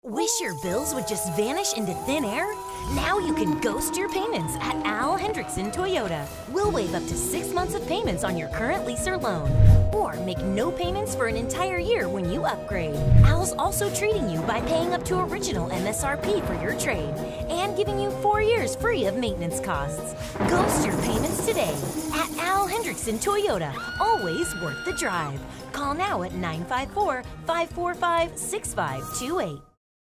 Wish your bills would just vanish into thin air? Now you can ghost your payments at Hendrickson Toyota. We'll waive up to 6 months of payments on your current lease or loan. Or make no payments for an entire year when you upgrade. Al's also treating you by paying up to original MSRP for your trade and giving you 4 years free of maintenance costs. Ghost your payments today at Hendrickson Toyota. Always worth the drive. Call now at 954-545-6528.